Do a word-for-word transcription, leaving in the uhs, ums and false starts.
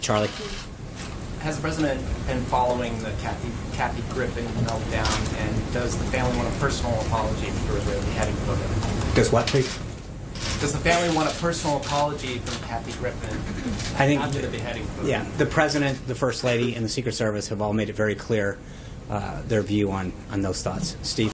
Charlie? Has the president been following the Kathy, Kathy Griffin meltdown, and does the family want a personal apology for the beheading photo? Does what, please? Does the family want a personal apology from Kathy Griffin I think, after the beheading photo? Yeah, the president, the First Lady, and the Secret Service have all made it very clear uh, their view on, on those thoughts. Steve?